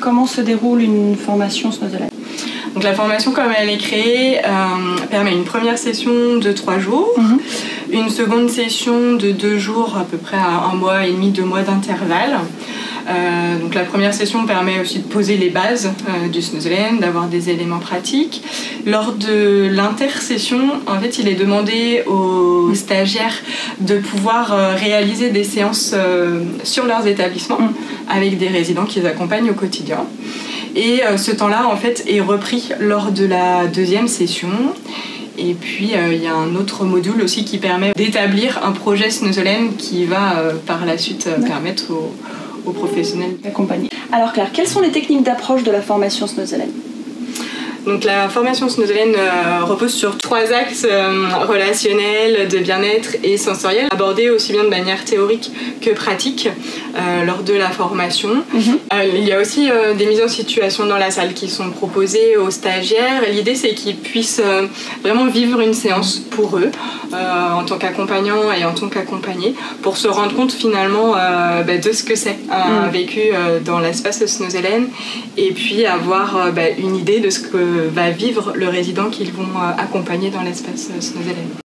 comment se déroule une formation Snowzealand? Donc la formation comme elle est créée permet une première session de 3 jours, une seconde session de 2 jours, à peu près à 1 mois et demi, 2 mois d'intervalle. Donc la première session permet aussi de poser les bases du Snowzealand, d'avoir des éléments pratiques. Lors de l'intersession, en fait, il est demandé aux stagiaires de pouvoir réaliser des séances sur leurs établissements avec des résidents qui les accompagnent au quotidien. Et ce temps-là, en fait, est repris lors de la deuxième session. Et puis, il y a un autre module aussi qui permet d'établir un projet Snowzealand qui va par la suite permettre aux professionnels d'accompagner. Alors Claire, quelles sont les techniques d'approche de la formation Snowzealand? Donc la formation Snowzealand repose sur 3 axes relationnels, de bien-être et sensoriel, abordés aussi bien de manière théorique que pratique lors de la formation. Il y a aussi des mises en situation dans la salle qui sont proposées aux stagiaires. L'idée, c'est qu'ils puissent vraiment vivre une séance pour eux, en tant qu'accompagnants et en tant qu'accompagnés, pour se rendre compte finalement de ce que c'est un vécu dans l'espace Snowzealand, et puis avoir une idée de ce que va vivre le résident qu'ils vont accompagner dans l'espace Snowzealand.